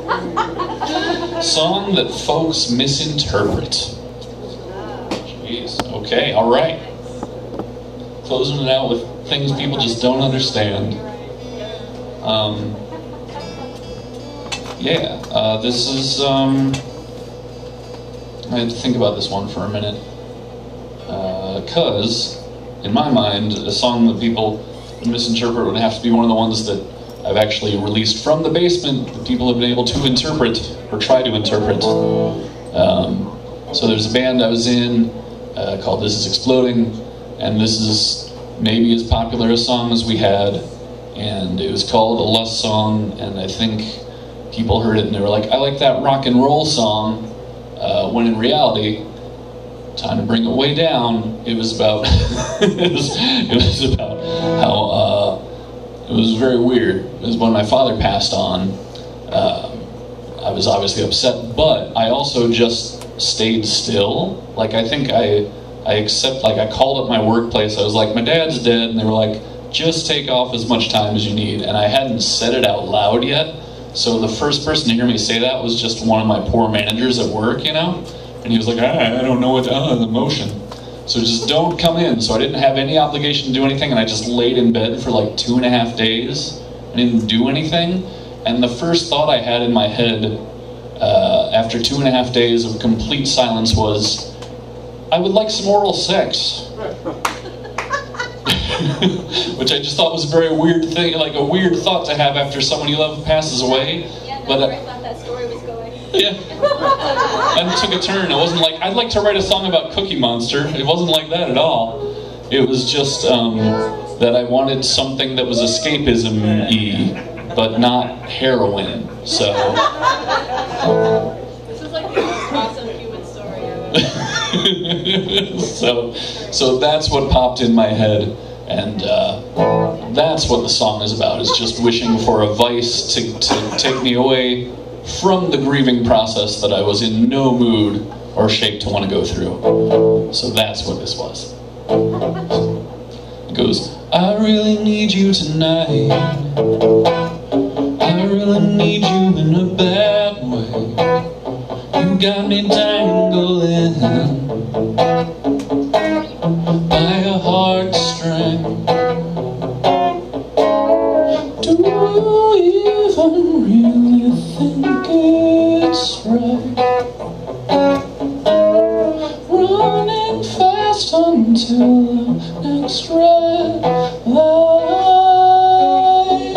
Song that folks misinterpret. Jeez. Okay, all right. Closing it out with things people just don't understand. This is, I had to think about this one for a minute. Because, in my mind, a song that people misinterpret would have to be one of the ones that I've actually released from the basement that people have been able to interpret, or try to interpret. So there's a band I was in called This Is Exploding, and this is maybe as popular a song as we had, and it was called A Lust Song, and I think people heard it and they were like, I like that rock and roll song, when in reality, time to bring it way down, it was about it was about how it was very weird. It was when my father passed on. I was obviously upset, but I also just stayed still. Like, I think I called up my workplace. I was like, my dad's dead, and they were like, just take off as much time as you need. And I hadn't said it out loud yet, so the first person to hear me say that was just one of my poor managers at work, you know? And he was like, I don't know what, the motion. So just don't come in. So I didn't have any obligation to do anything, and I just laid in bed for like 2.5 days. I didn't do anything. And the first thought I had in my head after 2.5 days of complete silence was, I would like some oral sex. Which I just thought was a very weird thing, like a weird thought to have after someone you love passes away. Yeah, but where I thought that story was going. Yeah. And it took a turn. It wasn't like, I'd like to write a song about Cookie Monster. It wasn't like that at all. It was just that I wanted something that was escapism-y, but not heroin. So. This is like the most awesome human story ever. So that's what popped in my head. And that's what the song is about, is just wishing for a vice to take me away from the grieving process that I was in no mood or shape to want to go through. So that's what this was. It goes, I really need you tonight. I really need you in a bad way. You got me dangling by a heartstring. Do you even really think it's right? Running fast until the next red light.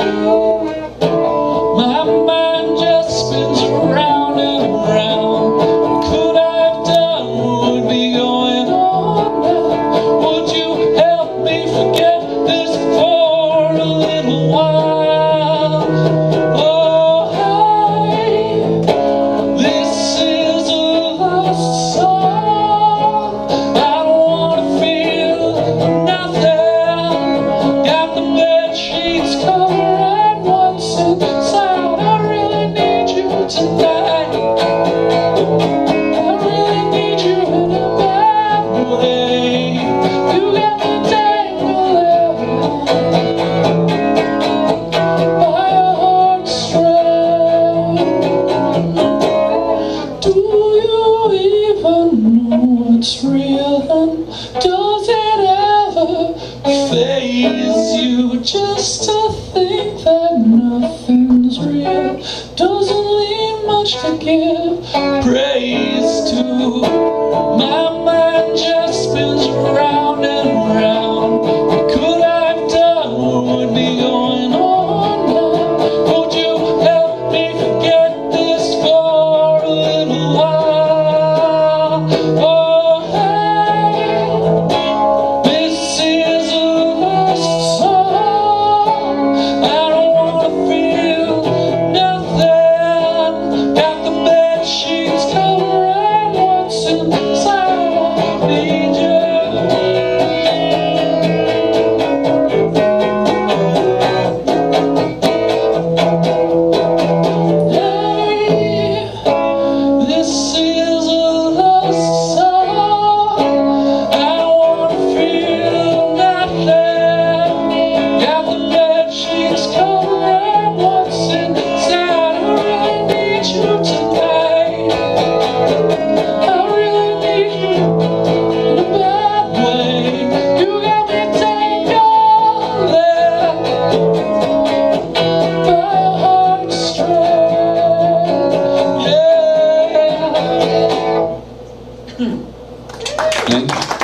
My mind just spins around and around. What could I have done? What would be going on now? Would you help me forget this for a little while? Oh, hey, this is a lost song. I don't want to feel nothing. Got the bed sheets covering what's inside. I really need you tonight. I really need you in a bad way. You got me dangling by a heartstring. Do you even know what's real? And does it ever faze you just to think that nothing's real? Doesn't leave much to give praise to. My mind just spins round and round. What could I have done? What would be going on now? Would you help me forget this for a little while? Oh, hey, this is a lost song. I don't want to feel nothing. Got the bed sheets covering what's inside. And